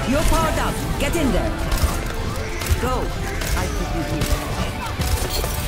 You're powered up. Get in there. Go. I put you here.